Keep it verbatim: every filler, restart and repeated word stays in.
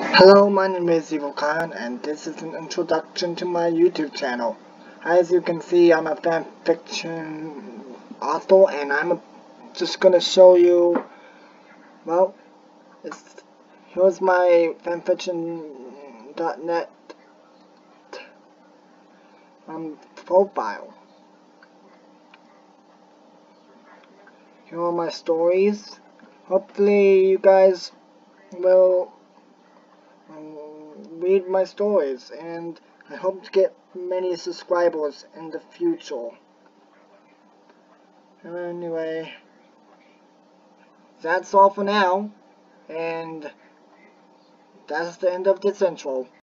Hello, my name is Evil Khan, and this is an introduction to my YouTube channel. As you can see, I'm a fan fiction author, and I'm just gonna show you, well, it's, here's my fanfiction dot net um, profile. Here are my stories. Hopefully you guys will um, read my stories, and I hope to get many subscribers in the future. Anyway, that's all for now, and that's the end of this intro.